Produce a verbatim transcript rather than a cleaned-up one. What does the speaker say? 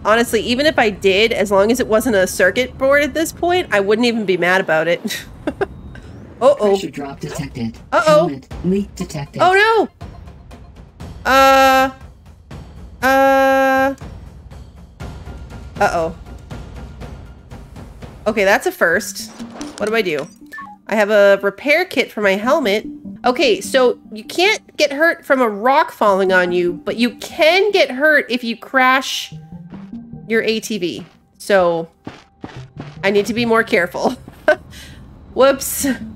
Honestly, even if I did, as long as it wasn't a circuit board at this point, I wouldn't even be mad about it. Uh-oh. Pressure drop detected. Uh-oh. Helmet leak detected. Oh no! Uh... Uh... Uh-oh. Okay, that's a first. What do I do? I have a repair kit for my helmet. Okay, so you can't get hurt from a rock falling on you, but you can get hurt if you crash your A T V. So I need to be more careful. Whoops.